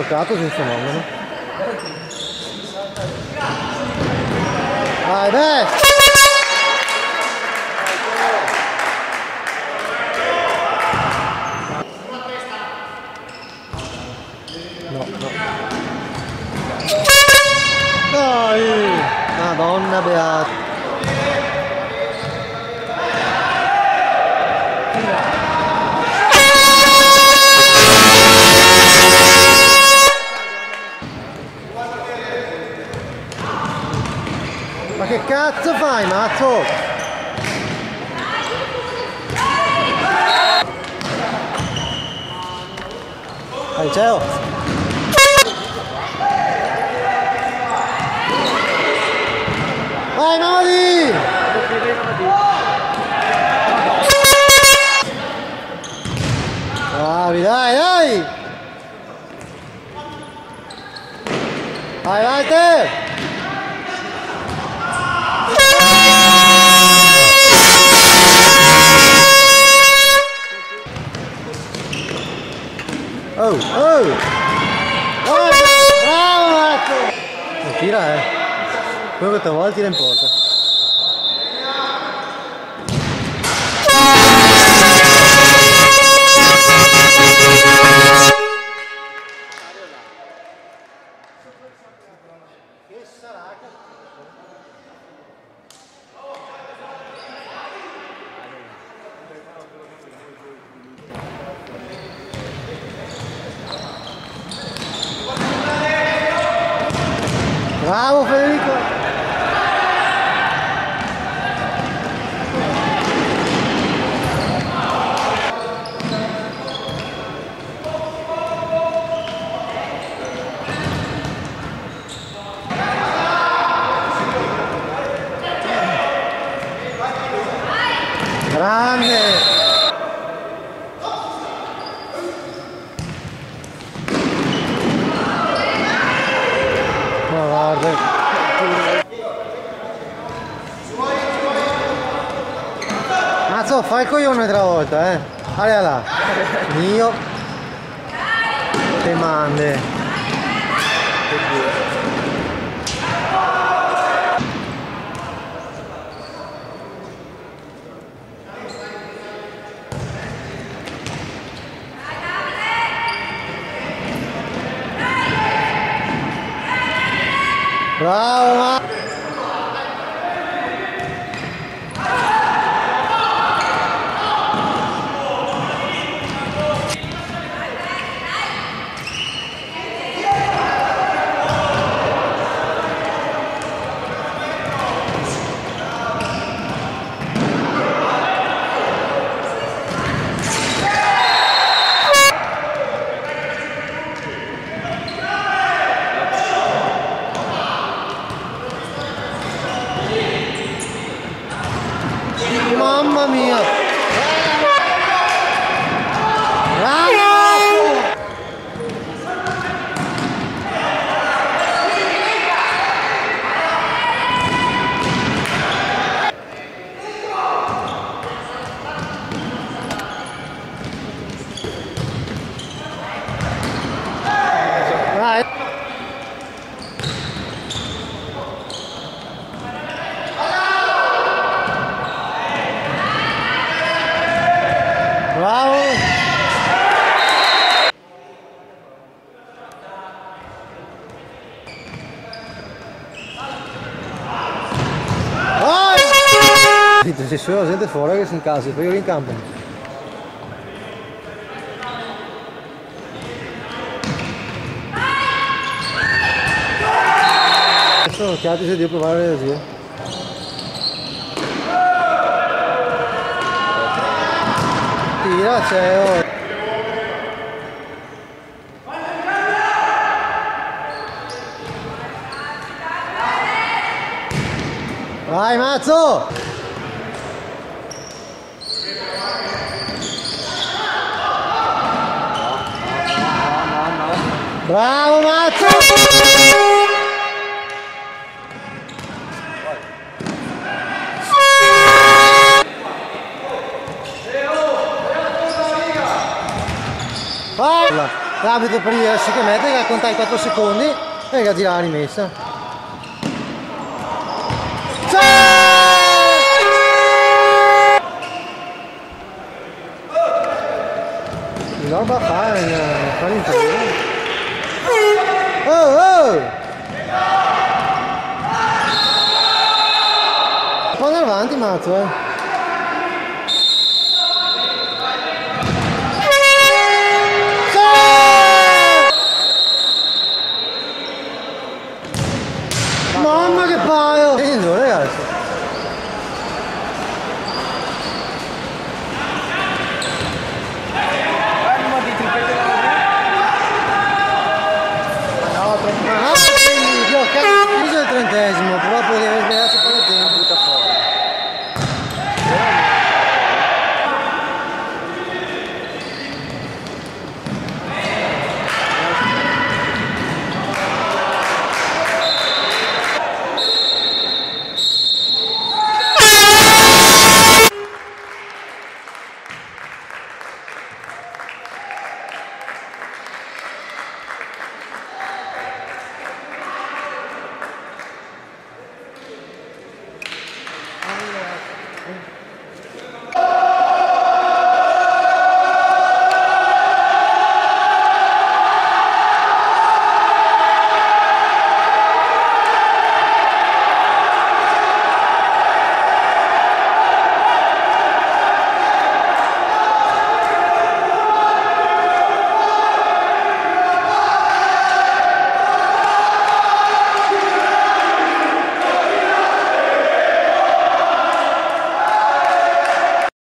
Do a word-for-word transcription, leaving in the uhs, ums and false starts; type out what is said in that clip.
toccato sul fenomeno. Vai, beh! No, no. Dai! Madonna beata! Ma che cazzo fai, mazzo? Vai, ciao! Vai, Modi! Bravi, dai, dai! Vai, vai, te! Oh, oh! Oh, bravo Marco! Non tira, eh! Quello che te vuole tira in porta. Che sarà che... Bravo Federico! Grande! Ma guarda! Mazzo, fai il coglione tra volta, eh! Allora là! Mio! Che mande! Bravo, ma... Mamma mia! Bravo! Vai! Bravo! Vai! Se solo la gente fuori che si incazza, poi io in campo. Adesso occhiati se devo provare le zio. Tira, c'è oh. Vai Mazzo! Bravo Mazzo! Vai! l'arbitro per dire sì che mette, che a contare quattro secondi e che gira la rimessa. Che roba fa fa l'interno? Oh oh! Un po' avanti Mazzo, eh! Mamma che paio! Vedo ragazzi! No, troppo. Ma no, io cazzo, il trentesimo!